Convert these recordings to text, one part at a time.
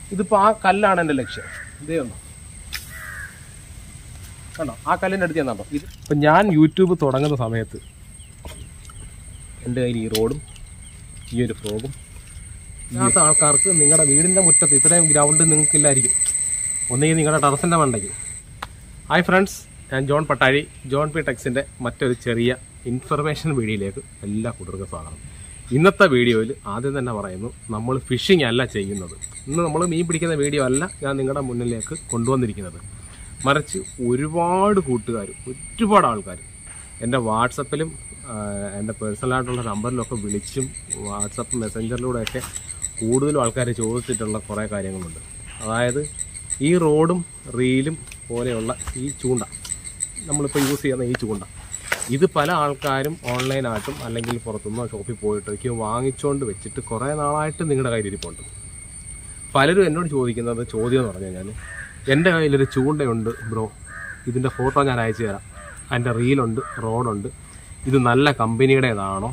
ഇതിപ്പോൾ ആ കല്ലാണ് എൻ്റെ ലക്ഷ്യം. ഇതേ ഒന്നും കണ്ടോ, ആ കല്ലിൻ്റെ അടുത്ത് ചെന്നാണ്ടോ ഇത്. ഇപ്പം ഞാൻ യൂട്യൂബ് തുടങ്ങുന്ന സമയത്ത് എൻ്റെ കയ്യിൽ ഈ റോഡും ഈ ഒരു ഫ്രോഗും ഇല്ലാത്ത ആൾക്കാർക്ക് നിങ്ങളുടെ വീടിൻ്റെ മുറ്റത്ത് ഇത്രയും ഗ്രൗണ്ട് നിങ്ങൾക്കില്ലായിരിക്കും, ഒന്നുകിൽ നിങ്ങളുടെ ടെറസിൻ്റെ മണ്ടയ്ക്ക്. ഹായ് ഫ്രണ്ട്സ്, ഞാൻ ജോൺ പട്ടാഴി, ജോൺ പി ടെക്സിൻ്റെ മറ്റൊരു ചെറിയ ഇൻഫർമേഷൻ വീഡിയോയിലേക്ക് എല്ലാ കൂട്ടർക്കും സ്വാഗതം. ഇന്നത്തെ വീഡിയോയിൽ ആദ്യം തന്നെ പറയുന്നു, നമ്മൾ ഫിഷിംഗ് അല്ല ചെയ്യുന്നത്. ഇന്ന് നമ്മൾ മീൻ പിടിക്കുന്ന വീഡിയോ അല്ല ഞാൻ നിങ്ങളുടെ മുന്നിലേക്ക് കൊണ്ടുവന്നിരിക്കുന്നത്. മറിച്ച് ഒരുപാട് കൂട്ടുകാർ, ഒരുപാട് ആൾക്കാർ എൻ്റെ വാട്സപ്പിലും എൻ്റെ പേഴ്സണലായിട്ടുള്ള നമ്പറിലൊക്കെ വിളിച്ചും വാട്സപ്പ് മെസ്സഞ്ചറിലൂടെയൊക്കെ കൂടുതലും ആൾക്കാർ ചോദിച്ചിട്ടുള്ള കുറേ കാര്യങ്ങളുണ്ട്. അതായത് ഈ റോഡും റീലും പോലെയുള്ള ഈ ചൂണ്ട, നമ്മളിപ്പോൾ യൂസ് ചെയ്യുന്ന ഈ ചൂണ്ട, ഇത് പല ആൾക്കാരും ഓൺലൈനായിട്ടും അല്ലെങ്കിൽ പുറത്തുനിന്നോ ഷോപ്പിൽ പോയിട്ടൊക്കെ വാങ്ങിച്ചുകൊണ്ട് വെച്ചിട്ട് കുറേ നാളായിട്ട് നിങ്ങളുടെ കയ്യിലിരിപ്പുണ്ട്. പലരും എന്നോട് ചോദിക്കുന്നത് ചോദ്യം എന്ന് പറഞ്ഞു കഴിഞ്ഞാൽ, എൻ്റെ കയ്യിലൊരു ചൂണ്ടയുണ്ട് ബ്രോ, ഇതിൻ്റെ ഫോട്ടോ ഞാൻ അയച്ചു തരാം, അതിൻ്റെ റീലുണ്ട്, റോഡുണ്ട്, ഇത് നല്ല കമ്പനിയുടേതാണോ,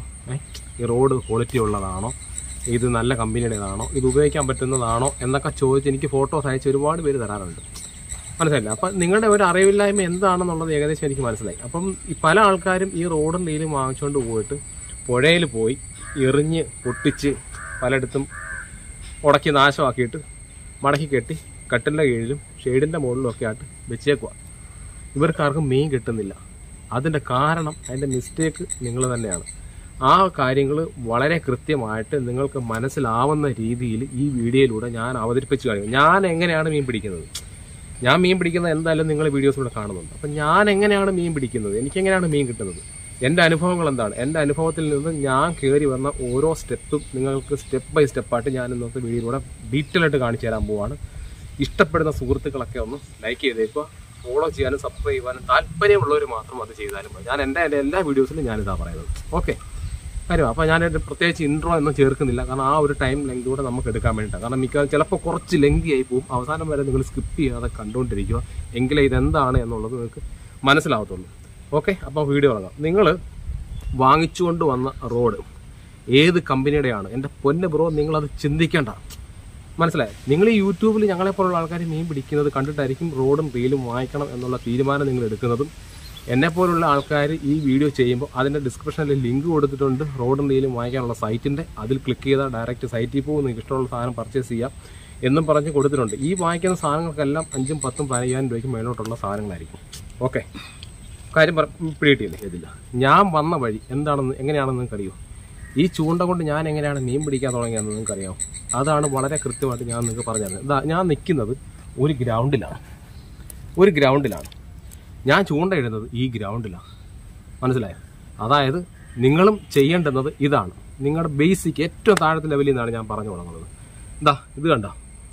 ഈ റോഡ് ക്വാളിറ്റി ഉള്ളതാണോ, ഇത് നല്ല കമ്പനിയുടേതാണോ, ഇത് ഉപയോഗിക്കാൻ പറ്റുന്നതാണോ എന്നൊക്കെ ചോദിച്ച് എനിക്ക് ഫോട്ടോസ് അയച്ച് ഒരുപാട് പേര് തരാറുണ്ട്. മനസ്സിലായില്ല? അപ്പം നിങ്ങളുടെ ഒരു അറിവില്ലായ്മ എന്താണെന്നുള്ളത് ഏകദേശം എനിക്ക് മനസ്സിലായി. അപ്പം ഈ പല ആൾക്കാരും ഈ റോഡും റീലും വാങ്ങിച്ചുകൊണ്ട് പോയിട്ട് പുഴയിൽ പോയി എറിഞ്ഞ് പൊട്ടിച്ച് പലയിടത്തും ഉടക്കി നാശമാക്കിയിട്ട് മടക്കി കെട്ടി കട്ടിലിൻ്റെ കീഴിലും ഷെയ്ഡിൻ്റെ മുകളിലും ഒക്കെ ആയിട്ട് വെച്ചേക്കുക. ഇവർക്കാർക്കും മീൻ കിട്ടുന്നില്ല. അതിൻ്റെ കാരണം, അതിൻ്റെ മിസ്റ്റേക്ക് നിങ്ങൾ തന്നെയാണ്. ആ കാര്യങ്ങൾ വളരെ കൃത്യമായിട്ട് നിങ്ങൾക്ക് മനസ്സിലാവുന്ന രീതിയിൽ ഈ വീഡിയോയിലൂടെ ഞാൻ അവതരിപ്പിച്ച് കഴിയും. ഞാൻ എങ്ങനെയാണ് മീൻ പിടിക്കുന്നത്, ഞാൻ മീൻ പിടിക്കുന്നത് എന്തായാലും നിങ്ങൾ വീഡിയോസിലൂടെ കാണുന്നുണ്ട്. അപ്പം ഞാൻ എങ്ങനെയാണ് മീൻ പിടിക്കുന്നത്, എനിക്കെങ്ങനെയാണ് മീൻ കിട്ടുന്നത്, എൻ്റെ അനുഭവങ്ങൾ എന്താണ്, എൻ്റെ അനുഭവത്തിൽ നിന്ന് ഞാൻ കയറി വന്ന ഓരോ സ്റ്റെപ്പും നിങ്ങൾക്ക് സ്റ്റെപ്പ് ബൈ സ്റ്റെപ്പായിട്ട് ഞാൻ ഇന്നത്തെ വീഡിയോയിലൂടെ ഡീറ്റെയിൽ ആയിട്ട് കാണിച്ചു തരാൻ പോവാണ്. ഇഷ്ടപ്പെടുന്ന സുഹൃത്തുക്കളൊക്കെ ഒന്ന് ലൈക്ക് ചെയ്തേക്കുക, ഫോളോ ചെയ്യാനും സബ്സ്ക്രൈബ് ചെയ്യാനും താല്പര്യമുള്ളവർ മാത്രം അത് ചെയ്താലും മതി. ഞാൻ എൻ്റെ എല്ലാ വീഡിയോസിലും ഞാനിതാ പറയുന്നത്. ഓക്കെ കാര്യം. അപ്പോൾ ഞാനൊരു പ്രത്യേകിച്ച് ഇൻട്രോ ഒന്നും ചേർക്കുന്നില്ല, കാരണം ആ ഒരു ടൈം ലെങ്ത് കൂടെ നമുക്ക് എടുക്കാൻ വേണ്ടിയിട്ടാണ്. കാരണം മിക്ക ചിലപ്പോൾ കുറച്ച് ലെങ്തി ആയി പോകും. അവസാനം വരെ നിങ്ങൾ സ്കിപ്പ് ചെയ്യാതെ കണ്ടുകൊണ്ടിരിക്കുക, എങ്കിലേ ഇതെന്താണ് എന്നുള്ളത് നിങ്ങൾക്ക് മനസ്സിലാവത്തുള്ളൂ. ഓക്കെ, അപ്പോൾ വീഡിയോ തുടങ്ങാം. നിങ്ങൾ വാങ്ങിച്ചുകൊണ്ട് വന്ന റോഡ് ഏത് കമ്പനിയുടെയാണ് എൻ്റെ പൊന്ന് ബ്രോ, നിങ്ങളത് ചിന്തിക്കേണ്ട. മനസ്സിലായി? നിങ്ങൾ ഈ യൂട്യൂബിൽ ഞങ്ങളെപ്പോലുള്ള ആൾക്കാർ മീൻ പിടിക്കുന്നത് കണ്ടിട്ടായിരിക്കും റോഡും റീലും വാങ്ങിക്കണം എന്നുള്ള തീരുമാനം നിങ്ങൾ എടുക്കുന്നതും. എന്നെപ്പോലുള്ള ആൾക്കാർ ഈ വീഡിയോ ചെയ്യുമ്പോൾ അതിൻ്റെ ഡിസ്ക്രിപ്ഷനിൽ ലിങ്ക് കൊടുത്തിട്ടുണ്ട്, റോഡും റീലും വാങ്ങിക്കാനുള്ള സൈറ്റിൻ്റെ. അതിൽ ക്ലിക്ക് ചെയ്താൽ ഡയറക്റ്റ് സൈറ്റിൽ പോകും, നിങ്ങൾക്ക് ഇഷ്ടമുള്ള സാധനം പർച്ചേസ് ചെയ്യാം എന്നും പറഞ്ഞ് കൊടുത്തിട്ടുണ്ട്. ഈ വാങ്ങിക്കുന്ന സാധനങ്ങൾക്കെല്ലാം 5,000, 10,000, 15,000 രൂപയ്ക്ക് മേലോട്ടുള്ള സാധനങ്ങളായിരിക്കും. ഓക്കെ, കാര്യം പിടിയിട്ടില്ലേ? ഇതില്ല. ഞാൻ വന്ന വഴി എന്താണെന്ന് എങ്ങനെയാണെന്ന് നിങ്ങൾക്കറിയോ? ഈ ചൂണ്ട കൊണ്ട് ഞാൻ എങ്ങനെയാണ് മീൻ പിടിക്കാൻ തുടങ്ങിയതെന്ന് നിങ്ങൾക്കറിയാം. അതാണ് വളരെ കൃത്യമായിട്ട് ഞാൻ നിങ്ങൾക്ക് പറഞ്ഞു തരുന്നത്. ഇതാ ഞാൻ നിൽക്കുന്നത് ഒരു ഗ്രൗണ്ടിലാണ്. ഞാൻ ചൂണ്ട ഇടുന്നത് ഈ ഗ്രൗണ്ടിലാണ്. മനസ്സിലായോ? അതായത് നിങ്ങളും ചെയ്യേണ്ടുന്നത് ഇതാണ്. നിങ്ങളുടെ ബേസിക് ഏറ്റവും താഴത്തെ ലെവലിൽ നിന്നാണ് ഞാൻ പറഞ്ഞു തുടങ്ങുന്നത്. ഇതാ ഇത് കണ്ടോ,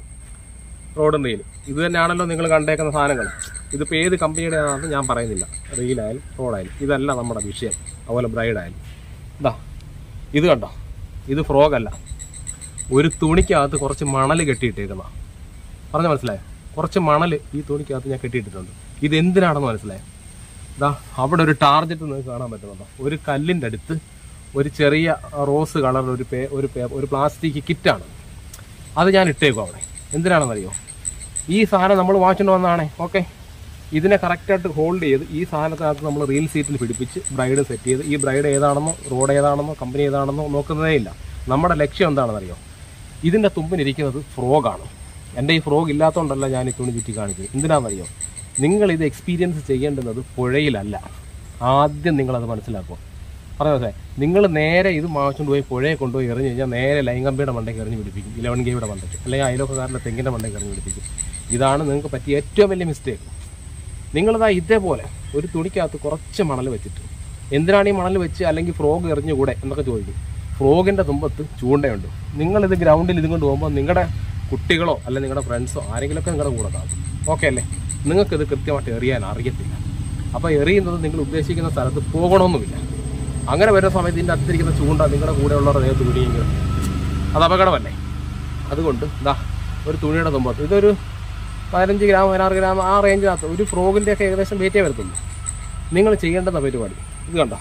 റോഡും റീലും ഇത് തന്നെയാണല്ലോ നിങ്ങൾ കണ്ടേക്കുന്ന സാധനങ്ങൾ. ഇതിപ്പോൾ ഏത് കമ്പനിയുടേതാണെന്ന് ഞാൻ പറയുന്നില്ല. റീലായാലും റോഡായാലും ഇതല്ല നമ്മുടെ വിഷയം. അതുപോലെ ബ്രൈഡായാലും ഇതാ ഇത് കണ്ടോ, ഇത് ഫ്രോഗല്ല, ഒരു തുണിക്കകത്ത് കുറച്ച് മണൽ കെട്ടിയിട്ടേക്കുന്ന. പറഞ്ഞാൽ മനസ്സിലായോ? കുറച്ച് മണൽ ഈ തുണിക്കകത്ത് ഞാൻ കെട്ടിയിട്ടിട്ടുണ്ട്. ഇത് എന്തിനാണെന്ന് മനസ്സിലായോ? ഇതാ അവിടെ ഒരു ടാർജറ്റ് നിങ്ങൾക്ക് കാണാൻ പറ്റുന്നുണ്ടോ? ഒരു കല്ലിൻ്റെ അടുത്ത് ഒരു ചെറിയ റോസ് കളർ ഒരു പ്ലാസ്റ്റിക് കിറ്റാണ്. അത് ഞാൻ ഇട്ടേക്കും അവിടെ. എന്തിനാണെന്നറിയോ? ഈ സാധനം നമ്മൾ വാങ്ങിച്ചുകൊണ്ട് വന്നതാണേ. ഓക്കെ, ഇതിനെ കറക്റ്റായിട്ട് ഹോൾഡ് ചെയ്ത് ഈ സാധനത്തിനകത്ത് നമ്മൾ റീൽ സീറ്റിൽ പിടിപ്പിച്ച് ബ്രൈഡ് സെറ്റ് ചെയ്ത്, ഈ ബ്രൈഡ് ഏതാണെന്നോ റോഡ് ഏതാണെന്നോ കമ്പനി ഏതാണെന്നോ നോക്കുന്നതേ ഇല്ല. നമ്മുടെ ലക്ഷ്യം എന്താണെന്നറിയോ? ഇതിൻ്റെ തുമ്പിനിരിക്കുന്നത് ഫ്രോഗാണ്. എൻ്റെ ഈ ഫ്രോഗ് ഇല്ലാത്തതുകൊണ്ടല്ല ഞാൻ ഈ തുണി ചുറ്റി കാണിച്ചത്. എന്തിനാണെന്നറിയോ? നിങ്ങളിത് എക്സ്പീരിയൻസ് ചെയ്യേണ്ടുന്നത് പുഴയിലല്ല. ആദ്യം നിങ്ങളത് മനസ്സിലാക്കുക. പറഞ്ഞേ, നിങ്ങൾ നേരെ ഇത് വാങ്ങിച്ചുകൊണ്ട് പോയി പുഴയെ കൊണ്ടുപോയി എറിഞ്ഞ് കഴിഞ്ഞാൽ നേരെ ലൈൻ കമ്പിയുടെ മണ്ടയ്ക്ക് എറിഞ്ഞ് പിടിപ്പിക്കും, 11 കെയുടെ മണ്ടയ്ക്ക്, അല്ലെങ്കിൽ അയലോക്കാരൻ്റെ തെങ്ങിൻ്റെ മണ്ടയ്ക്ക് എറിഞ്ഞ് പിടിപ്പിക്കും. ഇതാണ് നിങ്ങൾക്ക് പറ്റിയ ഏറ്റവും വലിയ മിസ്റ്റേക്ക്. നിങ്ങളിതാ ഇതേപോലെ ഒരു തുണിക്കകത്ത് കുറച്ച് മണൽ വെച്ചിട്ട്, എന്തിനാണ് ഈ മണൽ വെച്ച് അല്ലെങ്കിൽ ഫ്രോഗ് എറിഞ്ഞുകൂടെ എന്നൊക്കെ ചോദിക്കും. ഫ്രോഗിൻ്റെ തുമ്പത്ത് ചൂണ്ടയുണ്ട്. നിങ്ങളിത് ഗ്രൗണ്ടിൽ ഇതും കൊണ്ട് പോകുമ്പോൾ നിങ്ങളുടെ കുട്ടികളോ അല്ലെങ്കിൽ നിങ്ങളുടെ ഫ്രണ്ട്സോ ആരെങ്കിലുമൊക്കെ നിങ്ങളുടെ കൂടെ കാണും. ഓക്കെ അല്ലേ? നിങ്ങൾക്കിത് കൃത്യമായിട്ട് എറിയാൻ അറിയത്തില്ല. അപ്പോൾ എറിയുന്നത് നിങ്ങൾ ഉദ്ദേശിക്കുന്ന സ്ഥലത്ത് പോകണമെന്നുമില്ല. അങ്ങനെ വരുന്ന സമയത്ത് ഇതിൻ്റെ അടുത്തിരിക്കുന്ന ചൂണ്ട നിങ്ങളുടെ കൂടെയുള്ളവരുടെ ദേഹത്ത് പിടിയെങ്കിൽ അത് അപകടമല്ലേ? അതുകൊണ്ട് ഇതാ ഒരു തുണിയുടെ തുമ്പത്ത് ഇതൊരു 15 ഗ്രാം 16 ഗ്രാം ആ റേഞ്ചിനകത്ത് ഒരു ഫ്രോഗിൻ്റെയൊക്കെ ഏകദേശം വെയിറ്റേ വരത്തുള്ളൂ. നിങ്ങൾ ചെയ്യേണ്ടുന്ന പരിപാടി ഇത് കണ്ടോ,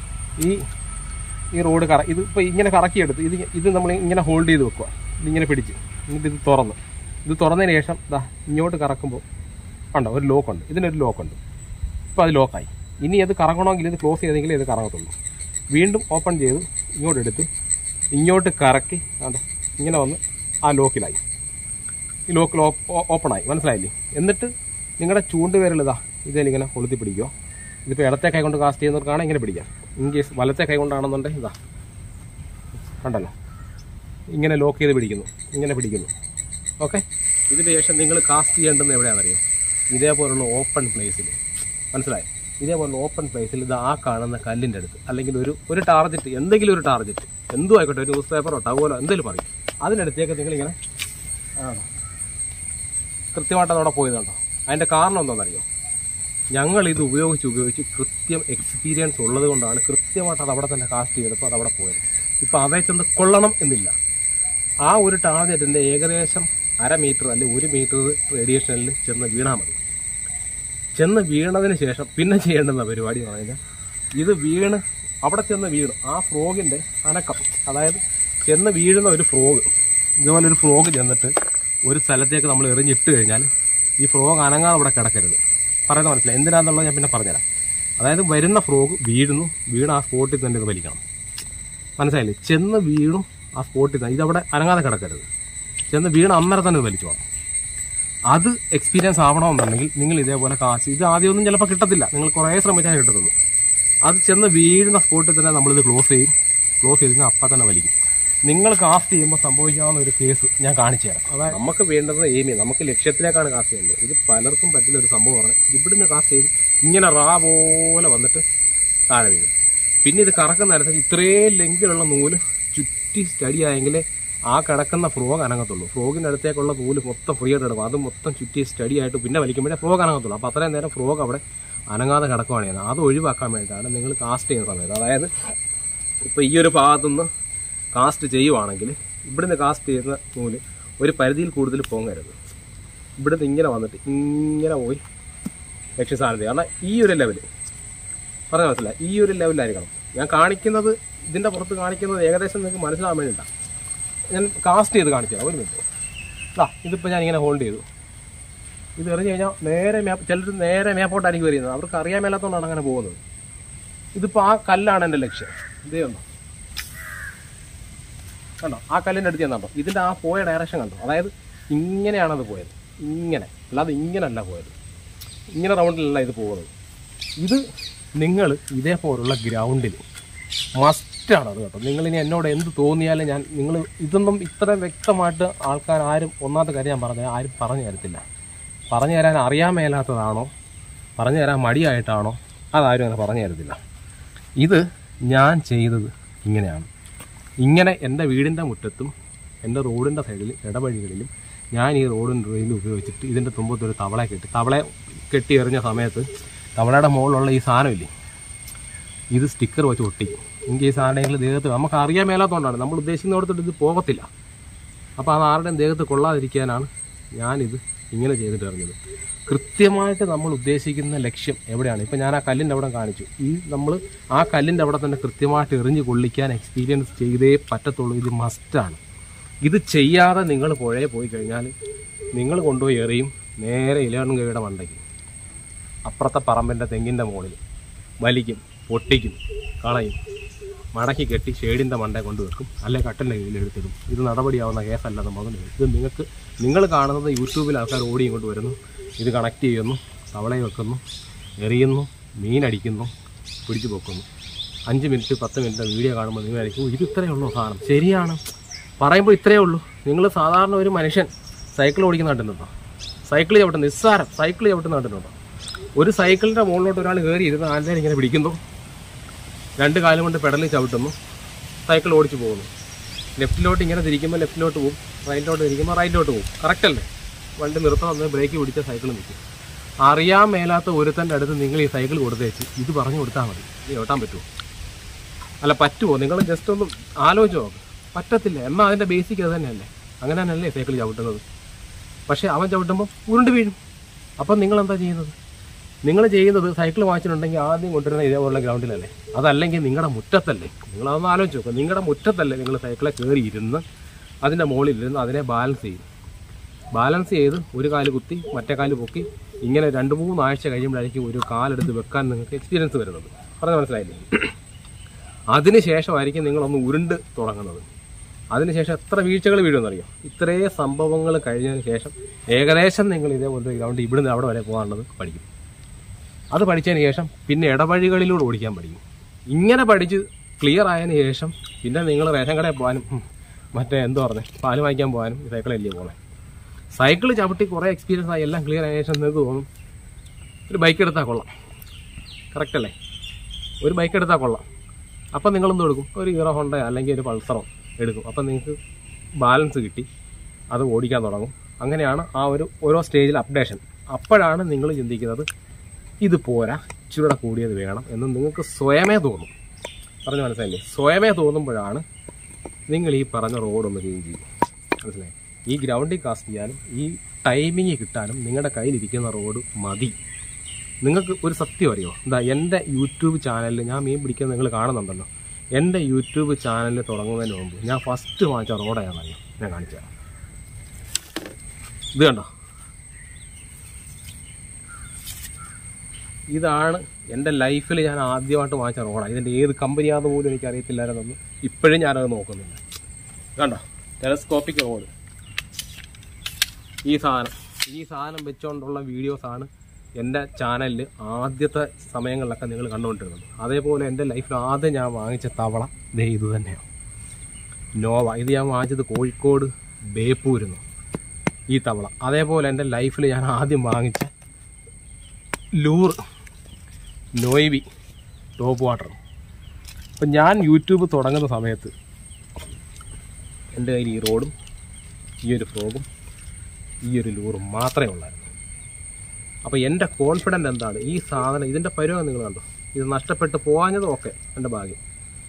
ഈ റോഡ് ഇതിപ്പോൾ ഇങ്ങനെ കറക്കിയെടുത്ത് ഇത് നമ്മൾ ഇങ്ങനെ ഹോൾഡ് ചെയ്ത് വെക്കുക. ഇതിങ്ങനെ പിടിച്ച് എന്നിട്ട് ഇത് തുറന്ന് ഇത് തുറന്നതിന് ശേഷം ഇതാ ഇങ്ങോട്ട് കറക്കുമ്പോൾ ഉണ്ടോ ഒരു ലോക്കുണ്ട്, ഇതിനൊരു ലോക്കുണ്ട്. ഇപ്പോൾ അത് ലോക്കായി. ഇനി അത് കറങ്ങണമെങ്കിൽ ഇത് ക്ലോസ് ചെയ്തെങ്കിൽ ഇത് കറങ്ങത്തുള്ളൂ. വീണ്ടും ഓപ്പൺ ചെയ്ത് ഇങ്ങോട്ട് എടുത്ത് ഇങ്ങോട്ട് കറക്കി ആണ്ടോ ഇങ്ങനെ വന്ന് ആ ലോക്കിലായി. ഈ ലോക്കിൽ ഓപ്പണായി, മനസ്സിലായില്ലേ? എന്നിട്ട് നിങ്ങളുടെ ചൂണ്ടുവിരൽ ഇതാ ഇതിലിങ്ങനെ കൊളുത്തി പിടിക്കുക. ഇതിപ്പോൾ ഇടത്തെ കൈ കൊണ്ട് കാസ്റ്റ് ചെയ്യുന്നവർക്കാണ് ഇങ്ങനെ പിടിക്കാം. ഇൻ കേസ് വലത്തെ കൈ കൊണ്ടാണെന്നുണ്ടെങ്കിൽ ഇതാ കണ്ടല്ലോ ഇങ്ങനെ ലോക്ക് ചെയ്ത് പിടിക്കുന്നു, ഇങ്ങനെ പിടിക്കുന്നു. ഓക്കെ. ഇതിന് ശേഷം നിങ്ങൾ കാസ്റ്റ് ചെയ്യേണ്ടത് എവിടെയാണെന്നറിയോ? ഇതേപോലുള്ള ഓപ്പൺ പ്ലേസിൽ, മനസ്സിലായി? ഇതേപോലുള്ള ഓപ്പൺ പ്ലേസിൽ ഇത് ആ കാണുന്ന കല്ലിൻ്റെ അടുത്ത് അല്ലെങ്കിൽ ഒരു ടാർഗറ്റ്, എന്തെങ്കിലും ഒരു ടാർഗറ്റ് എന്തും ആയിക്കോട്ടെ, ഒരു ന്യൂസ് പേപ്പറോ ടവലോ എന്തെങ്കിലും പറയും, അതിനടുത്തേക്ക് നിങ്ങളിങ്ങനെ കൃത്യമായിട്ട് അതവിടെ പോയതുണ്ടോ? അതിൻ്റെ കാരണം എന്താണെന്നറിയോ? ഞങ്ങളിത് ഉപയോഗിച്ച് കൃത്യം എക്സ്പീരിയൻസ് ഉള്ളത് കൊണ്ടാണ് കൃത്യമായിട്ട് അത് അവിടെ തന്നെ കാസ്റ്റ് ചെയ്തപ്പോൾ അതവിടെ പോയത്. ഇപ്പോൾ അവയെ ചെന്ന് കൊള്ളണം എന്നില്ല. ആ ഒരു ടാർഗറ്റിൻ്റെ ഏകദേശം 1/2 മീറ്റർ അല്ലെങ്കിൽ 1 മീറ്റർ റേഡിയേഷനിൽ ചെന്ന് വീണാൽ മതി. ചെന്ന് വീണതിന് ശേഷം പിന്നെ ചെയ്യേണ്ടുന്ന പരിപാടി എന്ന് പറഞ്ഞാൽ ഇത് വീണ് അവിടെ ചെന്ന് വീണു ആ ഫ്രോഗിൻ്റെ അനക്കം, അതായത് ചെന്ന് വീഴുന്ന ഒരു ഫ്രോഗ്, ഇതുപോലെ ഒരു ഫ്രോഗ് ചെന്നിട്ട് ഒരു സ്ഥലത്തേക്ക് നമ്മൾ എറിഞ്ഞിട്ട് കഴിഞ്ഞാൽ ഈ ഫ്രോഗ് അനങ്ങാതെ അവിടെ കിടക്കരുത്. പറയുന്നത് മനസ്സിലായി? എന്തിനാണെന്നുള്ളത് ഞാൻ പിന്നെ പറഞ്ഞുതരാം. അതായത് വരുന്ന ഫ്രോഗ് വീണ് ആ സ്പോട്ടിൽ തന്നെ ഇത് വലിക്കണം. മനസ്സിലായില്ലേ? ചെന്ന് വീണു ആ സ്പോട്ടിൽ തന്നെ, ഇതവിടെ അനങ്ങാതെ കിടക്കരുത്. ചെന്ന് വീണ് അന്നേരം തന്നെ വലിച്ചു പോകണം. അത് എക്സ്പീരിയൻസ് ആവണമെന്നുണ്ടെങ്കിൽ നിങ്ങൾ ഇതേപോലെ കാശ്, ഇത് ആദ്യമൊന്നും ചിലപ്പോൾ കിട്ടത്തില്ല, നിങ്ങൾ കുറേ ശ്രമിച്ചാൽ കിട്ടത്തുള്ളൂ. അത് ചെന്ന് വീഴുന്ന സ്പോട്ടിൽ തന്നെ നമ്മളിത് ക്ലോസ് ചെയ്ത് അപ്പം തന്നെ വലിക്കും. നിങ്ങൾ കാസ്റ്റ് ചെയ്യുമ്പോൾ സംഭവിക്കാവുന്ന ഒരു കേസ് ഞാൻ കാണിച്ചു തരാം. അതായത് നമുക്ക് വേണ്ടത് നമുക്ക് ലക്ഷ്യത്തിലേക്കാണ് കാസ്റ്റ് ചെയ്യുന്നത്. ഇത് പലർക്കും പറ്റുന്ന ഒരു സംഭവം പറഞ്ഞാൽ ഇവിടുന്ന് കാസ്റ്റ് ചെയ്ത് ഇങ്ങനെ പോലെ വന്നിട്ട് താഴെ വീഴും. പിന്നെ ഇത് കറക്കുന്ന നേരത്തേക്ക് ഇത്രയും ലെങ്കിലുള്ള നൂല് ചുറ്റി സ്റ്റഡി ആയെങ്കിലേ ആ കിടക്കുന്ന ഫ്രോഗ് അനങ്ങത്തുള്ളൂ. ഫ്രോഗിൻ്റെ അടുത്തേക്കുള്ള നൂല് മൊത്തം ഫ്രീ ആയിട്ട് എടുക്കും. അത് മൊത്തം ചുറ്റി സ്റ്റഡി ആയിട്ട് പിന്നെ വലിക്കുമ്പോഴേ ഫ്രോഗ് അനങ്ങത്തുള്ളൂ. അപ്പോൾ അത്രയും നേരം ഫ്രോഗ് അവിടെ അനങ്ങാതെ കിടക്കുകയാണ് ചെയ്യുന്നത്. അത് ഒഴിവാക്കാൻ വേണ്ടിയിട്ടാണ് നിങ്ങൾ കാസ്റ്റ് ചെയ്യുന്ന സമയത്ത്, അതായത് ഇപ്പോൾ ഈ ഒരു ഭാഗത്തുനിന്ന് കാസ്റ്റ് ചെയ്യുവാണെങ്കിൽ ഇവിടുന്ന് കാസ്റ്റ് ചെയ്യുന്ന നൂല് ഒരു പരിധിയിൽ കൂടുതൽ പോകരുത്. ഇവിടുന്ന് ഇങ്ങനെ വന്നിട്ട് ഇങ്ങനെ പോയി ലക്ഷ്യസ്ഥാനത്ത്, കാരണം ഈ ഒരു ലെവൽ പറഞ്ഞാൽ മനസ്സിലായി, ഈ ഒരു ലെവലിലായിരിക്കണം. ഞാൻ കാണിക്കുന്നത് ഇതിൻ്റെ പുറത്ത് കാണിക്കുന്നത് ഏകദേശം നിങ്ങൾക്ക് മനസ്സിലാകാൻ വേണ്ടിയിട്ടാണ്. ഞാൻ കാസ്റ്റ് ചെയ്ത് കാണിച്ചു തരാം. ഒരു മിനിറ്റ്. ഇതിപ്പോൾ ഞാൻ ഇങ്ങനെ ഹോൾഡ് ചെയ്തു. ഇത് എറിഞ്ഞു കഴിഞ്ഞാൽ നേരെ ചിലർ നേരെ മേപ്പോട്ടായിരിക്കും എറിയുന്നത്. അവർക്ക് അറിയാൻ മേലാത്തതുകൊണ്ടാണ് അങ്ങനെ പോകുന്നത്. ഇതിപ്പോൾ ആ കല്ലാണ് എൻ്റെ ലക്ഷ്യം. ഇതേ ഒന്നോ കണ്ടോ? ആ കല്ലിൻ്റെ അടുത്ത് ചെന്നുണ്ടോ? ഇതിൻ്റെ ആ പോയ ഡയറക്ഷൻ കണ്ടോ? അതായത് ഇങ്ങനെയാണത് പോയത്, ഇങ്ങനെ, അല്ലാതെ ഇങ്ങനെയല്ല പോയത്. ഇങ്ങനെ റൗണ്ടിലല്ല ഇത് പോകുന്നത്. ഇത് നിങ്ങൾ ഇതേപോലുള്ള ഗ്രൗണ്ടിൽ മസ്റ്റാണ് അത് കേട്ടോ. നിങ്ങളിനി എന്നോട് എന്ത് തോന്നിയാലും നിങ്ങൾ ഇതൊന്നും ഇത്ര വ്യക്തമായിട്ട് ആൾക്കാർ ആരും, ഒന്നാമത്തെ കാര്യം ഞാൻ പറഞ്ഞാൽ ആരും പറഞ്ഞു തരത്തില്ല. പറഞ്ഞു തരാൻ അറിയാൻ മേലാത്തതാണോ, പറഞ്ഞു തരാൻ മടിയായിട്ടാണോ, അതാരും അങ്ങനെ പറഞ്ഞു തരത്തില്ല. ഇത് ഞാൻ ചെയ്തത് ഇങ്ങനെയാണ്. ഇങ്ങനെ എൻ്റെ വീടിൻ്റെ മുറ്റത്തും എൻ്റെ റോഡിൻ്റെ സൈഡിൽ ഇടവഴികളിലും ഞാൻ ഈ റോഡിൻ്റെ റെയിൽ ഉപയോഗിച്ചിട്ട് ഇതിൻ്റെ തുമ്പത്തൊരു തവളയെ കെട്ടി എറിഞ്ഞ സമയത്ത് തവളയുടെ മുകളിലുള്ള ഈ സാധനമില്ലേ, ഇത് സ്റ്റിക്കർ വെച്ച് ഒട്ടിക്കും. എങ്കിൽ ഈ സാധനങ്ങൾ ദേഹത്ത് നമുക്ക് അറിയാൻ മേലാത്തതുകൊണ്ടാണ്, നമ്മൾ ഉദ്ദേശിക്കുന്നിടത്തോട്ട് ഇത് പോകത്തില്ല. അപ്പോൾ അത് ആരുടെയും ദേഹത്ത് കൊള്ളാതിരിക്കാനാണ് ഞാനിത് ഇങ്ങനെ ചെയ്തിട്ട് എറിഞ്ഞത്. കൃത്യമായിട്ട് നമ്മൾ ഉദ്ദേശിക്കുന്ന ലക്ഷ്യം എവിടെയാണ്. ഇപ്പം ഞാൻ ആ കല്ലിൻ്റെ അവിടെ കാണിച്ചു. നമ്മൾ ആ കല്ലിൻ്റെ അവിടെ തന്നെ കൃത്യമായിട്ട് എറിഞ്ഞ് കൊള്ളിക്കാൻ എക്സ്പീരിയൻസ് ചെയ്തേ പറ്റത്തുള്ളൂ. ഇത് മസ്റ്റാണ്. ഇത് ചെയ്യാതെ നിങ്ങൾ പുഴയിൽ പോയി കഴിഞ്ഞാൽ നിങ്ങൾ കൊണ്ടുപോയി എറിയും നേരെ ഇലവൻകൈയുടെ മണ്ടയ്ക്ക്, അപ്പുറത്തെ പറമ്പിൻ്റെ തെങ്ങിൻ്റെ മുകളിൽ വലിക്കും, പൊട്ടിക്കും, കളയും, മടക്കി കെട്ടി ഷെയ്ഡിൻ്റെ മണ്ടയെ കൊണ്ട് വെക്കും, അല്ലെ കട്ടലിൻ്റെ കയ്യിൽ എടുത്തിടും. ഇത് നടപടിയാവുന്ന കേസല്ലെന്ന് മകന്. ഇത് നിങ്ങൾ കാണുന്നത് യൂട്യൂബിൽ ആൾക്കാർ ഓടി ഇങ്ങോട്ട് വരുന്നു, ഇത് കണക്ട് ചെയ്യുന്നു, തവളയെ വെക്കുന്നു, എറിയുന്നു, മീനടിക്കുന്നു, പിടിച്ചു പൊക്കുന്നു. 5 മിനിറ്റ് 10 മിനിറ്റ് വീഡിയോ കാണുമ്പോൾ നിങ്ങൾ ആയിരിക്കും ഇത് ഇത്രയേ ഉള്ളൂ സാധനം. ശരിയാണ്, പറയുമ്പോൾ ഇത്രയേ ഉള്ളൂ. നിങ്ങൾ സാധാരണ ഒരു മനുഷ്യൻ സൈക്കിൾ ഓടിക്കുന്ന കണ്ടിട്ടുണ്ടോ? സൈക്കിൾ ചവിട്ടുന്ന നിസ്സാരം സൈക്കിൾ ചവിട്ടുന്ന കണ്ടിട്ടുണ്ടോ? ഒരു സൈക്കിളിൻ്റെ മുകളിലോട്ട് ഒരാൾ കയറി ഇരുന്ന് ആദ്യം ഇങ്ങനെ പിടിക്കുന്നു, 2 കാലം കൊണ്ട് പെഡലിൽ ചവിട്ടുന്നു, സൈക്കിൾ ഓടിച്ചു പോകുന്നു. ലെഫ്റ്റിലോട്ട് ഇങ്ങനെ തിരിക്കുമ്പോൾ ലെഫ്റ്റിലോട്ട് പോകും, റൈറ്റിലോട്ട് തിരിക്കുമ്പോൾ റൈറ്റിലോട്ട് പോകും. കറക്റ്റല്ലേ? വണ്ടി നിർത്താൻ വന്ന് ബ്രേക്ക് പിടിച്ച സൈക്കിൾ നിൽക്കും. അറിയാൻ മേലാത്ത ഒരുത്തൻ്റെ അടുത്ത് നിങ്ങൾ ഈ സൈക്കിൾ കൊടുത്തേച്ച് ഇത് പറഞ്ഞു കൊടുത്താൽ മതി. ഇത് ചവിട്ടാൻ പറ്റുമോ? അല്ല പറ്റുമോ? നിങ്ങൾ ജസ്റ്റ് ഒന്ന് ആലോചിച്ച് നോക്ക്. പറ്റത്തില്ല. എന്നാൽ അതിൻ്റെ ബേസിക് അത് തന്നെയല്ലേ? അങ്ങനെ തന്നെയല്ലേ സൈക്കിൾ ചവിട്ടുന്നത്? പക്ഷേ അവൻ ചവിട്ടുമ്പോൾ ഉരുണ്ട് വീഴും. അപ്പം നിങ്ങളെന്താ ചെയ്യുന്നത്? നിങ്ങൾ ചെയ്യുന്നത് സൈക്കിൾ വാങ്ങിച്ചിട്ടുണ്ടെങ്കിൽ ആദ്യം കൊണ്ടുവരുന്ന ഇതേപോലുള്ള ഗ്രൗണ്ടിലല്ലേ? അതല്ലെങ്കിൽ നിങ്ങളുടെ മുറ്റത്തല്ലേ? നിങ്ങളതൊന്ന് ആലോചിച്ച് നോക്കുക. നിങ്ങളുടെ മുറ്റത്തല്ലേ നിങ്ങൾ സൈക്കിളെ കയറി ഇരുന്ന് അതിൻ്റെ മുകളിലിരുന്ന് അതിനെ ബാലൻസ് ചെയ്യും? ബാലൻസ് ചെയ്ത് ഒരു കാല് കുത്തി മറ്റേ കാല് പൊക്കി ഇങ്ങനെ 2-3 ആഴ്ച കഴിയുമ്പോഴായിരിക്കും ഒരു കാലെടുത്ത് വെക്കാൻ നിങ്ങൾക്ക് എക്സ്പീരിയൻസ് വരുന്നത്. പറഞ്ഞാൽ മനസ്സിലായില്ലേ? അതിനുശേഷമായിരിക്കും നിങ്ങളൊന്ന് ഉരുണ്ട് തുടങ്ങുന്നത്. അതിനുശേഷം എത്ര വീഴ്ചകൾ വീഴുമെന്നറിയാം. ഇത്രയും സംഭവങ്ങൾ കഴിഞ്ഞതിന് ശേഷം ഏകദേശം നിങ്ങൾ ഇതേപോലെ ഗ്രൗണ്ട് ഇവിടുന്ന് അവിടെ വരെ പോകാനുള്ളത് പഠിക്കും. അത് പഠിച്ചതിന് ശേഷം പിന്നെ ഇടവഴികളിലൂടെ ഓടിക്കാൻ പഠിക്കും. ഇങ്ങനെ പഠിച്ച് ക്ലിയർ ആയതിനു ശേഷം പിന്നെ നിങ്ങൾ റേഷൻ കടയിൽ പോകാനും മറ്റേ എന്തോ പറഞ്ഞേ പാല് വാങ്ങിക്കാൻ പോകാനും സൈക്കിളല്ലേ പോകുന്നത്. സൈക്കിൾ ചവിട്ടി കുറേ എക്സ്പീരിയൻസ് ആയി എല്ലാം ക്ലിയർ ആയതിനു ശേഷം നിങ്ങൾക്ക് തോന്നും ഒരു ബൈക്ക് എടുത്താൽ കൊള്ളാം. കറക്റ്റ് അല്ലേ? ഒരു ബൈക്ക് എടുത്താൽ കൊള്ളാം. അപ്പം നിങ്ങളെന്ത് എടുക്കും? ഒരു ഹീറോ ഹോണ്ട അല്ലെങ്കിൽ ഒരു പൾസറോ എടുക്കും. അപ്പം നിങ്ങൾക്ക് ബാലൻസ് കിട്ടി, അത് ഓടിക്കാൻ തുടങ്ങും. അങ്ങനെയാണ് ആ ഓരോ സ്റ്റേജിൽ അപ്ഡേഷൻ. അപ്പോഴാണ് നിങ്ങൾ ചിന്തിക്കുന്നത് ഇത് പോരാ, ഇച്ചിരി കൂടിയത് വേണം എന്ന് നിങ്ങൾക്ക് സ്വയമേ തോന്നും. പറഞ്ഞ് മനസ്സിലായില്ലേ? സ്വയമേ തോന്നുമ്പോഴാണ് നിങ്ങൾ ഈ പറഞ്ഞ റോഡൊന്ന് ചേഞ്ച് ചെയ്യും. മനസ്സിലായി? ഈ ഗ്രൗണ്ടിൽ കാസ്റ്റ് ചെയ്യാനും ഈ ടൈമിങ് കിട്ടാനും നിങ്ങളുടെ കയ്യിലിരിക്കുന്ന റോഡ് മതി. നിങ്ങൾക്ക് ഒരു സത്യം അറിയോ? എന്താ, എൻ്റെ യൂട്യൂബ് ചാനലിൽ ഞാൻ മീൻ പിടിക്കുന്നത് നിങ്ങൾ കാണുന്നുണ്ടല്ലോ. എൻ്റെ യൂട്യൂബ് ചാനൽ തുടങ്ങുന്നതിന് മുമ്പ് ഞാൻ ഫസ്റ്റ് വാങ്ങിച്ച റോഡാണെന്നല്ലോ ഞാൻ കാണിച്ചു തരാം. ഇത് കണ്ടോ? ഇതാണ് എൻ്റെ ലൈഫിൽ ഞാൻ ആദ്യമായിട്ട് വാങ്ങിച്ച റോഡാണ്. ഇതിൻ്റെ ഏത് കമ്പനിയാണെന്ന് പോലും എനിക്ക് അറിയത്തില്ലായിരുന്നു. ഇപ്പോഴും ഞാനത് നോക്കുന്നില്ല. കണ്ടോ? Telescopic rod. ഈ സാധനം വെച്ചുകൊണ്ടുള്ള വീഡിയോസാണ് എൻ്റെ ചാനലിൽ ആദ്യത്തെ സമയങ്ങളിലൊക്കെ നിങ്ങൾ കണ്ടുകൊണ്ടിരുന്നത്. അതേപോലെ എൻ്റെ ലൈഫിൽ ആദ്യം ഞാൻ വാങ്ങിച്ച തവള ദേ ഇത് തന്നെയാണ്, നോവ. ഇത് ഞാൻ വാങ്ങിച്ചത് കോഴിക്കോട് ബേപ്പൂരിന്ന് ഈ തവള. അതേപോലെ എൻ്റെ ലൈഫിൽ ഞാൻ ആദ്യം വാങ്ങിച്ച ലൂർ നോയ്വി ടോപ്പ് വാട്ടർ. അപ്പം ഞാൻ യൂട്യൂബ് തുടങ്ങുന്ന സമയത്ത് എൻ്റെ കയ്യിൽ ഈ റോഡും ഈ ഒരു ഫ്രോഗും ഈ ഒരു ലൂറും മാത്രമേ ഉള്ളായിരുന്നു. അപ്പോൾ എൻ്റെ കോൺഫിഡൻറ്റ് എന്താണ്? ഈ സാധനം ഇതിൻ്റെ പരുവം നിങ്ങൾ കണ്ടോ? ഇത് നഷ്ടപ്പെട്ട് പോകാഞ്ഞതും ഒക്കെ എൻ്റെ ഭാഗ്യം.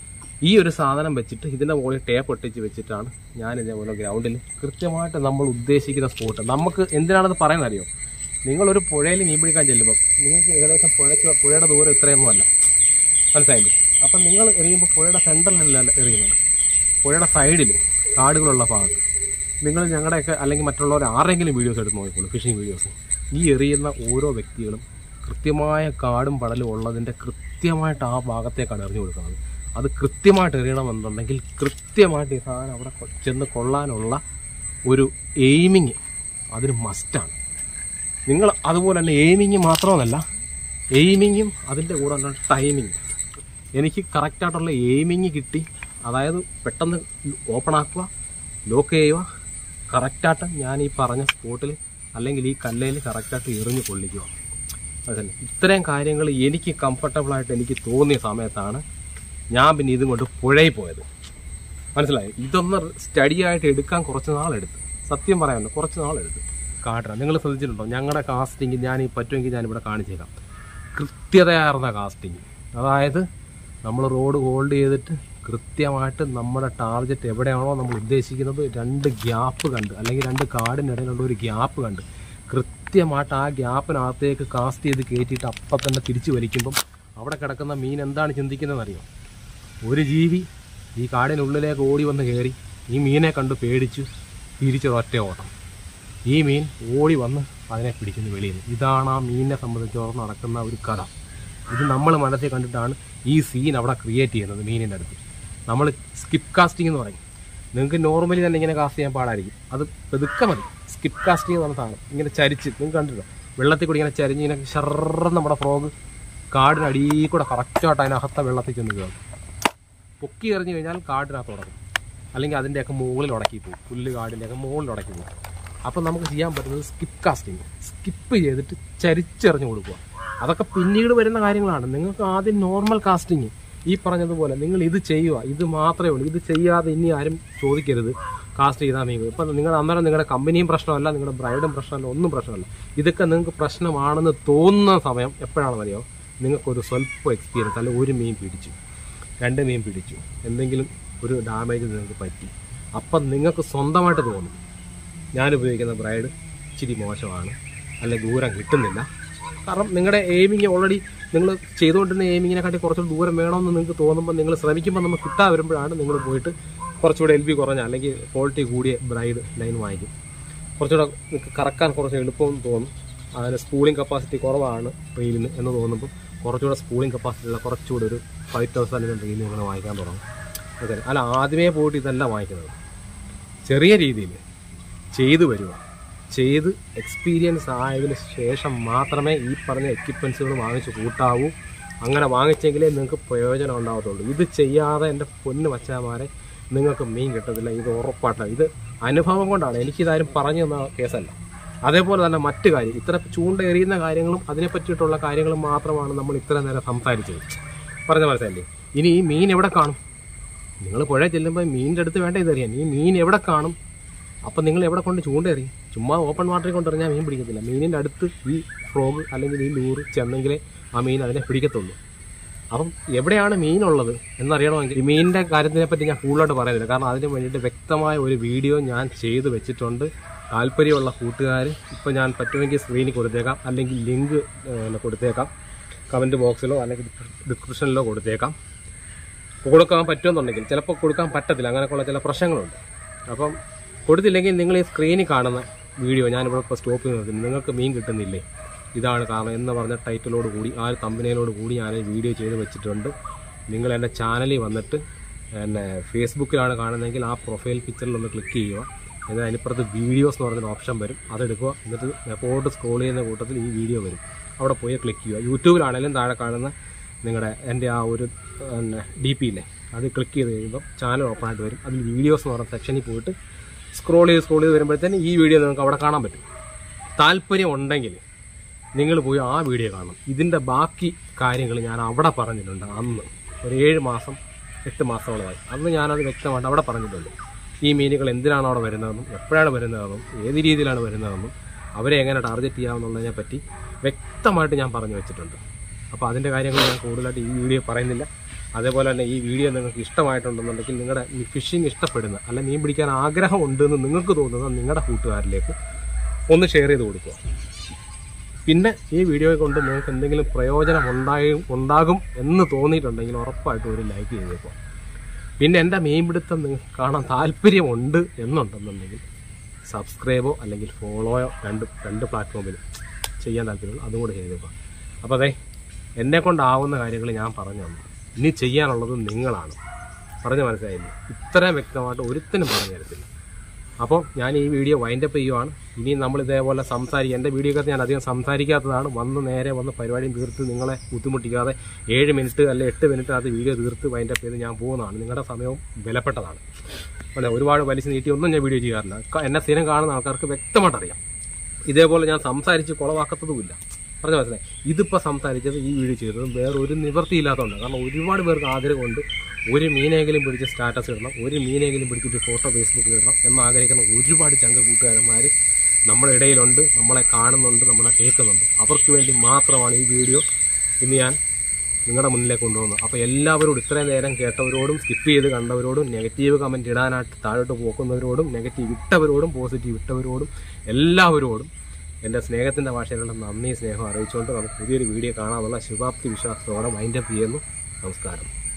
ഈ ഒരു സാധനം വെച്ചിട്ട് ഇതിൻ്റെ മുകളിൽ ടേപ്പ് ഒട്ടിച്ച് വെച്ചിട്ടാണ് ഞാൻ ഇതേപോലെ ഗ്രൗണ്ടിൽ കൃത്യമായിട്ട് നമ്മൾ ഉദ്ദേശിക്കുന്ന സ്പോട്ട്. നമുക്ക് എന്തിനാണെന്ന് പറയുന്നത് അറിയോ? നിങ്ങളൊരു പുഴയിൽ മീൻ പിടിക്കാൻ ചെല്ലുമ്പോൾ നിങ്ങൾക്ക് ഏകദേശം പുഴയുടെ ദൂരം ഇത്രയൊന്നും അല്ല. മനസ്സിലായില്ലേ? അപ്പം നിങ്ങൾ എറിയുമ്പോൾ പുഴയുടെ സെൻറ്ററിലല്ല എറിയുന്നത്, പുഴയുടെ സൈഡിൽ കാടുകളുള്ള ഭാഗത്ത്. നിങ്ങൾ ഞങ്ങളുടെയൊക്കെ അല്ലെങ്കിൽ മറ്റുള്ളവർ ആരെങ്കിലും വീഡിയോസ് എടുത്ത് നോക്കിക്കോളൂ, ഫിഷിംഗ് വീഡിയോസ്. ഈ എറിയുന്ന ഓരോ വ്യക്തികളും കൃത്യമായ കാടും പടലും ഉള്ളതിൻ്റെ കൃത്യമായിട്ട് ആ ഭാഗത്തേക്കാണ് എറിഞ്ഞു കൊടുക്കുന്നത്. അത് കൃത്യമായിട്ട് എറിയണമെന്നുണ്ടെങ്കിൽ കൃത്യമായിട്ട് ഈ സാധനം അവിടെ ചെന്ന് കൊള്ളാനുള്ള ഒരു എയിമിങ് അതിന് മസ്റ്റാണ്. നിങ്ങൾ അതുപോലെ തന്നെ എയിമിങ് മാത്രമല്ല, എയിമിങ്ങും അതിൻ്റെ കൂടെ തന്നെ ടൈമിങ്. എനിക്ക് കറക്റ്റായിട്ടുള്ള എയിമിങ് കിട്ടി. അതായത് പെട്ടെന്ന് ഓപ്പൺ ആക്കുക, ലോക്ക് ചെയ്യുക, കറക്റ്റായിട്ട് ഞാൻ ഈ പറഞ്ഞ സ്പോട്ടിൽ അല്ലെങ്കിൽ ഈ കല്ലയിൽ കറക്റ്റായിട്ട് എറിഞ്ഞ് കൊള്ളിക്കുക. അതന്നെ ഇത്രയും കാര്യങ്ങൾ എനിക്ക് കംഫർട്ടബിളായിട്ട് എനിക്ക് തോന്നിയ സമയത്താണ് ഞാൻ പിന്നെ ഇതും കൊണ്ട് പുഴയിൽ പോയത്. മനസ്സിലായി? ഇതൊന്ന് സ്റ്റഡിയായിട്ട് എടുക്കാൻ കുറച്ച് നാളെടുത്ത്, സത്യം പറയാമല്ലോ, കുറച്ച് നാളെടുത്ത്. കാട്ടണം. നിങ്ങൾ ശ്രദ്ധിച്ചിട്ടുണ്ടോ? ഞങ്ങളുടെ കാസ്റ്റിംഗ് ഞാൻ പറ്റുമെങ്കിൽ ഞാനിവിടെ കാണിച്ചേക്കാം. കൃത്യതയാർന്ന കാസ്റ്റിംഗ്. അതായത് നമ്മൾ റോഡ് ഹോൾഡ് ചെയ്തിട്ട് കൃത്യമായിട്ട് നമ്മുടെ ടാർഗറ്റ് എവിടെയാണോ നമ്മൾ ഉദ്ദേശിക്കുന്നത് 2 ഗ്യാപ്പ് കണ്ട് അല്ലെങ്കിൽ 2 കാടിനിടയിലുള്ള ഒരു ഗ്യാപ്പ് കണ്ട് കൃത്യമായിട്ട് ആ ഗ്യാപ്പിനകത്തേക്ക് കാസ്റ്റ് ചെയ്ത് കയറ്റിയിട്ട് അപ്പം തന്നെ തിരിച്ചു വലിക്കുമ്പം അവിടെ കിടക്കുന്ന മീൻ എന്താണ് ചിന്തിക്കുന്നതെന്നറിയോ? ഒരു ജീവി ഈ കാടിനുള്ളിലേക്ക് ഓടി വന്ന് കയറി ഈ മീനെ കണ്ട് പേടിച്ച് തിരിച്ചൊരൊറ്റ ഓട്ടം. ഈ മീൻ ഓടി വന്ന് അതിനെ പിടിക്കുന്നു വെളിയിൽ നിന്ന്. ഇതാണ് ആ മീനിനെ സംബന്ധിച്ചോളം നടക്കുന്ന ഒരു കഥ. ഇത് നമ്മൾ മനസ്സിൽ കണ്ടിട്ടാണ് ഈ സീൻ അവിടെ ക്രിയേറ്റ് ചെയ്യുന്നത്. മീനിൻ്റെ അടുത്ത് നമ്മൾ സ്കിപ്പ് കാസ്റ്റിംഗ് എന്ന് പറയും. നിങ്ങൾക്ക് നോർമലി തന്നെ ഇങ്ങനെ കാസ്റ്റ് ചെയ്യാൻ പാടായിരിക്കും, അത് പെതുക്കെ മതി. സ്കിപ്പ് കാസ്റ്റിംഗ് എന്ന് പറഞ്ഞ സാധനം ഇങ്ങനെ ചരിച്ച് നിങ്ങൾക്ക് കണ്ടിട്ടോ, വെള്ളത്തിൽ കൂടി ഇങ്ങനെ ചരിഞ്ഞ് ഇങ്ങനെ ഷർറ് നമ്മുടെ ഫ്രോഗ് കാടിനടിയിൽ കൂടെ കറക്റ്റായിട്ട് അതിനകത്ത വെള്ളത്തിൽ ചെന്ന് കയറും. പൊക്കി എറിഞ്ഞു കഴിഞ്ഞാൽ കാടിനകത്ത് ഉടക്കും, അല്ലെങ്കിൽ അതിൻ്റെയൊക്കെ മുകളിൽ ഉടക്കി പോകും, പുല്ല് കാടിൻ്റെയൊക്കെ മുകളിൽ ഉടക്കി പോകും. അപ്പം നമുക്ക് ചെയ്യാൻ പറ്റുന്നത് സ്കിപ്പ് കാസ്റ്റിംഗ്, സ്കിപ്പ് ചെയ്തിട്ട് ചരിച്ചെറിഞ്ഞ് കൊടുക്കുക. അതൊക്കെ പിന്നീട് വരുന്ന കാര്യങ്ങളാണ്. നിങ്ങൾക്ക് ആദ്യം നോർമൽ കാസ്റ്റിംഗ് ഈ പറഞ്ഞതുപോലെ നിങ്ങൾ ഇത് ചെയ്യുക, ഇത് മാത്രമേ ഉള്ളൂ. ഇത് ചെയ്യാതെ ഇനി ആരും ചോദിക്കരുത് കാസ്റ്റ് ചെയ്താൽ മീൻ. ഇപ്പം നിങ്ങൾ അന്നേരം നിങ്ങളുടെ കമ്പനിയും പ്രശ്നമല്ല, നിങ്ങളുടെ ബ്രൈഡും പ്രശ്നമല്ല, ഒന്നും പ്രശ്നമല്ല. ഇതൊക്കെ നിങ്ങൾക്ക് പ്രശ്നമാണെന്ന് തോന്നുന്ന സമയം എപ്പോഴാണെന്നറിയോ? നിങ്ങൾക്കൊരു സ്വല്പം എക്സ്പീരിയൻസ്, അല്ലെങ്കിൽ 1 മീൻ പിടിച്ചു, 2 മീൻ പിടിച്ചു, എന്തെങ്കിലും ഒരു ഡാമേജ് നിങ്ങൾക്ക് പറ്റി, അപ്പം നിങ്ങൾക്ക് സ്വന്തമായിട്ട് തോന്നും ഞാൻ ഉപയോഗിക്കുന്ന ബ്രൈഡ് ഇച്ചിരി മോശമാണ്, അല്ലെങ്കിൽ ദൂരം കിട്ടുന്നില്ല. കാരണം നിങ്ങളുടെ എയിമിങ് ഓൾറെഡി നിങ്ങൾ ചെയ്തുകൊണ്ടിരുന്ന എയിമിങ്ങിനെക്കാട്ടി കുറച്ചുകൂടി ദൂരം വേണമെന്ന് നിങ്ങൾക്ക് തോന്നുമ്പോൾ നിങ്ങൾ ശ്രമിക്കുമ്പോൾ നമുക്ക് കിട്ടാൻ വരുമ്പോഴാണ് നിങ്ങൾ പോയിട്ട് കുറച്ചുകൂടെ LB കുറഞ്ഞ അല്ലെങ്കിൽ ക്വാളിറ്റി കൂടിയ ബ്രൈഡ് ലൈൻ വാങ്ങിക്കും. കുറച്ചുകൂടെ നിങ്ങൾക്ക് കറക്കാൻ കുറച്ച് എളുപ്പമെന്ന് തോന്നും. അതിന് സ്പൂളിംഗ് കപ്പാസിറ്റി കുറവാണ് റീലിന് എന്ന് തോന്നുമ്പോൾ കുറച്ചുകൂടെ സ്പൂളിംഗ് കപ്പാസിറ്റി ഉള്ള കുറച്ചുകൂടെ ഒരു 5000 അല്ലെങ്കിൽ റീൽ നിങ്ങൾ വാങ്ങിക്കാൻ തുടങ്ങും. അതെ, അല്ല ആദ്യമേ പോയിട്ട് ഇതല്ല വാങ്ങിക്കുന്നത്. ചെറിയ രീതിയിൽ ചെയ്തു വരിക, ചെയ്ത് എക്സ്പീരിയൻസ് ആയതിനു ശേഷം മാത്രമേ ഈ പറഞ്ഞ എക്യുപ്മെൻസുകൾ വാങ്ങിച്ച് കൂട്ടാവൂ. അങ്ങനെ വാങ്ങിച്ചെങ്കിലേ നിങ്ങൾക്ക് പ്രയോജനം ഉണ്ടാകത്തുള്ളൂ. ഇത് ചെയ്യാതെ എൻ്റെ പൊന്ന് മച്ചാമാരെ നിങ്ങൾക്ക് മീൻ കിട്ടത്തില്ല. ഇത് ഉറപ്പായിട്ടാണ്. ഇത് അനുഭവം കൊണ്ടാണ്. എനിക്കിതാരും പറഞ്ഞു തന്ന കേസല്ല. അതേപോലെ തന്നെ മറ്റു കാര്യം, ഇത്ര ചൂണ്ട എറിയുന്ന കാര്യങ്ങളും അതിനെ പറ്റിയിട്ടുള്ള കാര്യങ്ങളും മാത്രമാണ് നമ്മൾ ഇത്ര നേരം സംസാരിച്ചത്. പറഞ്ഞ മനസ്സിലല്ലേ? ഇനി ഈ മീൻ എവിടെ കാണും? നിങ്ങൾ പുഴ ചെല്ലുമ്പോൾ മീനിൻ്റെ അടുത്ത് വേണ്ട ഇതറിയാൻ. ഈ മീൻ എവിടെ കാണും? അപ്പം നിങ്ങൾ എവിടെ കൊണ്ട് ചൂണ്ടേറി? ചുമ്മാ ഓപ്പൺ വാട്ടറിൽ കൊണ്ടെറിഞ്ഞാൽ മീൻ പിടിക്കത്തില്ല. മീനിൻ്റെ അടുത്ത് ഈ ഫ്രോഗ് അല്ലെങ്കിൽ ഈ ലൂറ് ചെന്നെങ്കിലേ ആ മീൻ അതിനെ പിടിക്കത്തുള്ളൂ. അപ്പം എവിടെയാണ് മീനുള്ളത് എന്നറിയണമെങ്കിൽ ഈ മീനിൻ്റെ കാര്യത്തിനെ പറ്റി ഞാൻ കൂടുതലായിട്ട് പറയുന്നില്ല. കാരണം അതിന് വേണ്ടിയിട്ട് വ്യക്തമായ ഒരു വീഡിയോ ഞാൻ ചെയ്ത് വെച്ചിട്ടുണ്ട്. താല്പര്യമുള്ള കൂട്ടുകാർ ഇപ്പം ഞാൻ പറ്റുമെങ്കിൽ സ്ക്രീനിൽ കൊടുത്തേക്കാം, അല്ലെങ്കിൽ ലിങ്ക് കൊടുത്തേക്കാം, കമൻറ്റ് ബോക്സിലോ അല്ലെങ്കിൽ ഡിസ്ക്രിപ്ഷനിലോ കൊടുക്കാൻ പറ്റുമെന്നുണ്ടെങ്കിൽ. ചിലപ്പോൾ കൊടുക്കാൻ പറ്റത്തില്ല, അങ്ങനെയൊക്കെയുള്ള ചില പ്രശ്നങ്ങളുണ്ട്. അപ്പം കൊടുത്തില്ലെങ്കിൽ നിങ്ങൾ ഈ സ്ക്രീനിൽ കാണുന്ന വീഡിയോ ഞാനിവിടെ ഇപ്പോൾ സ്റ്റോപ്പ് ചെയ്ത് നോക്കുന്നു. നിങ്ങൾക്ക് മീൻ കിട്ടുന്നില്ലേ, ഇതാണ് കാരണം എന്ന് പറഞ്ഞ ടൈറ്റിലോട് കൂടി ആ ഒരു തമ്പനയിലോട് കൂടി ഞാൻ വീഡിയോ ചെയ്ത് വെച്ചിട്ടുണ്ട്. നിങ്ങൾ എൻ്റെ ചാനലിൽ വന്നിട്ട് എന്നെ ഫേസ്ബുക്കിലാണ് കാണുന്നതെങ്കിൽ ആ പ്രൊഫൈൽ പിക്ചറിലൊന്ന് ക്ലിക്ക് ചെയ്യുക. എന്നാൽ അതിനിപ്പുറത്ത് വീഡിയോസ് എന്ന് പറഞ്ഞൊരു ഓപ്ഷൻ വരും, അതെടുക്കുക. എന്നിട്ട് എപ്പോഴും സ്ക്രോൾ ചെയ്യുന്ന കൂട്ടത്തിൽ ഈ വീഡിയോ വരും, അവിടെ പോയി ക്ലിക്ക് ചെയ്യുക. യൂട്യൂബിലാണെങ്കിലും താഴെ കാണുന്ന നിങ്ങളുടെ എൻ്റെ ആ ഒരു DP ഇല്ലേ, അത് ക്ലിക്ക് ചെയ്ത് കഴിയുമ്പോൾ ചാനൽ ഓപ്പൺ ആയിട്ട് വരും. അതിൽ വീഡിയോസ് എന്ന് പറഞ്ഞ സെക്ഷനിൽ പോയിട്ട് സ്ക്രോൾ ചെയ്ത് വരുമ്പോഴത്തേന് ഈ വീഡിയോ നിങ്ങൾക്ക് അവിടെ കാണാൻ പറ്റും. താല്പര്യം ഉണ്ടെങ്കിൽ നിങ്ങൾ പോയി ആ വീഡിയോ കാണണം. ഇതിൻ്റെ ബാക്കി കാര്യങ്ങൾ ഞാൻ അവിടെ പറഞ്ഞിട്ടുണ്ട്. അന്ന് ഒരു 7 മാസം 8 മാസത്തോളമായി. അന്ന് ഞാനത് വ്യക്തമായിട്ട് അവിടെ പറഞ്ഞിട്ടുണ്ട്. ഈ മീനുകൾ എന്തിനാണ് അവിടെ വരുന്നതെന്നും എപ്പോഴാണ് വരുന്നതെന്നും ഏത് രീതിയിലാണ് വരുന്നതെന്നും അവരെ എങ്ങനെ ടാർഗറ്റ് ചെയ്യാമെന്നുള്ളതിനെ പറ്റി വ്യക്തമായിട്ട് ഞാൻ പറഞ്ഞു വെച്ചിട്ടുണ്ട്. അപ്പോൾ അതിൻ്റെ കാര്യങ്ങൾ ഞാൻ കൂടുതലായിട്ട് ഈ വീഡിയോ പറയുന്നില്ല. അതേപോലെ തന്നെ ഈ വീഡിയോ നിങ്ങൾക്ക് ഇഷ്ടമായിട്ടുണ്ടെന്നുണ്ടെങ്കിൽ നിങ്ങളുടെ ഫിഷിംഗ് ഇഷ്ടപ്പെടുന്ന അല്ല മീൻ പിടിക്കാൻ ആഗ്രഹം ഉണ്ടെന്ന് നിങ്ങൾക്ക് തോന്നുന്ന നിങ്ങളുടെ കൂട്ടുകാരിലേക്ക് ഒന്ന് ഷെയർ ചെയ്ത് കൊടുക്കുക. പിന്നെ ഈ വീഡിയോ കൊണ്ട് നിങ്ങൾക്ക് എന്തെങ്കിലും പ്രയോജനം ഉണ്ടാകും എന്ന് തോന്നിയിട്ടുണ്ടെങ്കിൽ ഉറപ്പായിട്ടും ഒരു ലൈക്ക് ചെയ്തേക്കുക. പിന്നെ എൻ്റെ മീൻപിടുത്തം നിങ്ങൾക്ക് കാണാൻ താല്പര്യമുണ്ട് എന്നുണ്ടെന്നുണ്ടെങ്കിൽ സബ്സ്ക്രൈബോ അല്ലെങ്കിൽ ഫോളോയോ രണ്ട് പ്ലാറ്റ്ഫോമിലും ചെയ്യാൻ താല്പര്യമുള്ളൂ, അതും കൂടെ ചെയ്തേക്കുക. അപ്പോൾ അതെ, എന്നെക്കൊണ്ടാവുന്ന കാര്യങ്ങൾ ഞാൻ പറഞ്ഞു തന്നു. ഇനി ചെയ്യാനുള്ളത് നിങ്ങളാണ്. പറഞ്ഞ് മനസ്സിലായില്ലേ? ഇത്രയും വ്യക്തമായിട്ട് ഒരുത്തനും പറഞ്ഞു തരത്തില്ല. അപ്പോൾ ഞാൻ ഈ വീഡിയോ വൈൻഡപ്പ് ചെയ്യുവാണ്. ഇനി നമ്മൾ ഇതേപോലെ എൻ്റെ വീഡിയോക്കകത്ത് ഞാൻ അധികം സംസാരിക്കാത്തതാണ്. നേരെ വന്ന് പരിപാടിയും തീർത്ത് നിങ്ങളെ ബുദ്ധിമുട്ടിക്കാതെ 7 മിനിറ്റ് അല്ലെ 8 മിനിറ്റ് അത് വീഡിയോ തീർത്ത് വൈൻഡപ്പ് ചെയ്ത് ഞാൻ പോകുന്നതാണ്. നിങ്ങളുടെ സമയവും വിലപ്പെട്ടതാണ്. അല്ലെ, ഒരുപാട് വലിച്ചു നീട്ടിയൊന്നും ഞാൻ വീഡിയോ ചെയ്യാറില്ല. എന്നെ സ്ഥിരം കാണുന്ന ആൾക്കാർക്ക് വ്യക്തമായിട്ട് അറിയാം. ഇതേപോലെ ഞാൻ സംസാരിച്ച് കുളവാക്കത്തതുമില്ല. പറഞ്ഞ മനസ്സിലായി? ഇതിപ്പോൾ സംസാരിച്ചത് ഈ വീഡിയോ ചെയ്തതും വേറെ ഒരു നിവൃത്തിയില്ലാത്തതുകൊണ്ട്. കാരണം ഒരുപാട് പേർക്ക് ആഗ്രഹമുണ്ട് ഒരു മീനെങ്കിലും പിടിച്ച് സ്റ്റാറ്റസ് ഇടണം, ഒരു മീനെങ്കിലും പിടിച്ചിട്ട് ഫോട്ടോ ഫേസ്ബുക്കിൽ ഇടണം എന്നാഗ്രഹിക്കുന്ന ഒരുപാട് ചങ്ക കൂട്ടുകാരന്മാർ നമ്മുടെ ഇടയിലുണ്ട്, നമ്മളെ കാണുന്നുണ്ട്, നമ്മളെ കേൾക്കുന്നുണ്ട്. അവർക്ക് വേണ്ടി മാത്രമാണ് ഈ വീഡിയോ ഇന്ന് ഞാൻ നിങ്ങളുടെ മുന്നിലേക്ക് കൊണ്ടുവന്നത്. അപ്പോൾ എല്ലാവരോടും, ഇത്രയും നേരം കേട്ടവരോടും സ്കിപ്പ് ചെയ്ത് കണ്ടവരോടും നെഗറ്റീവ് കമൻറ്റ് ഇടാനായിട്ട് താഴോട്ട് പോക്കുന്നവരോടും നെഗറ്റീവ് ഇട്ടവരോടും പോസിറ്റീവ് ഇട്ടവരോടും എല്ലാവരോടും എൻ്റെ സ്നേഹത്തിൻ്റെ ഭാഷയിലുള്ള നന്ദി സ്നേഹം അറിയിച്ചുകൊണ്ട് നമുക്ക് പുതിയൊരു വീഡിയോ കാണാമെന്നുള്ള ശുഭാപ്തി വിശ്വാസത്തോടെ വൈൻഡപ്പ് ചെയ്യുന്നു. നമസ്കാരം.